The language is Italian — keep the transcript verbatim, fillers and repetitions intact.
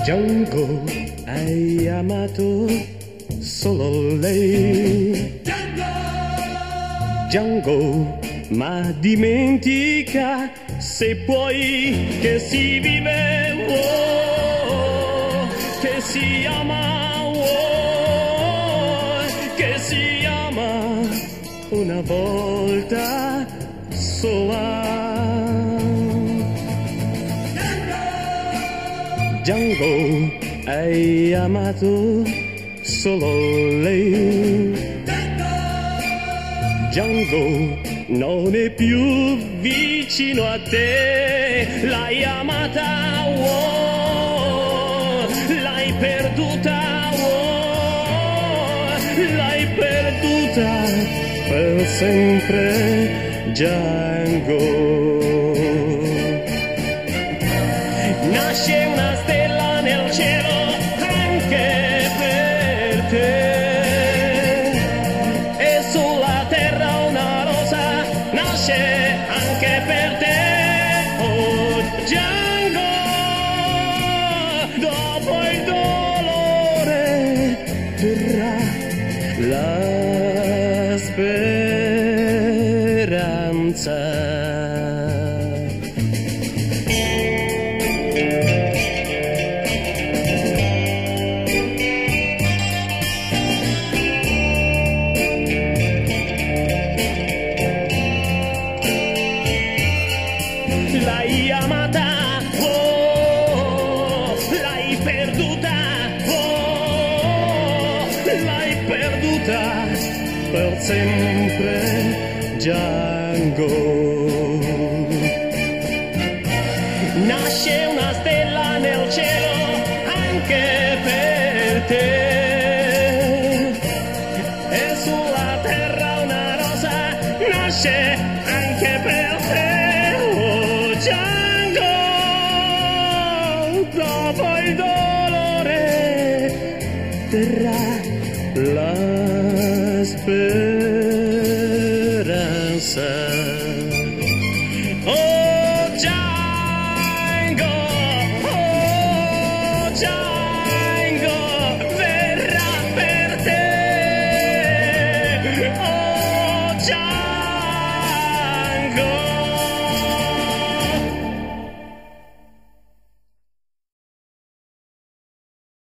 Django, hai amato solo lei. Django, ma dimentica se puoi che si vive, oh, che si ama, oh, che si ama una volta sola. Django, hai amato solo lei. Django, non è più vicino a te, l'hai amata, oh, l'hai perduta, oh, l'hai perduta per sempre, Django. Nasce una stella nel cielo anche per te, e sulla terra una rosa nasce anche per te, oh Django. Dopo il dolore verrà la speranza. L'hai amata, oh, l'hai perduta, oh, l'hai perduta per sempre, Django. Nasce una stella nel cielo anche per te, e sulla terra una rosa nasce anche per te, Django. Dopo il dolore verrà la speranza.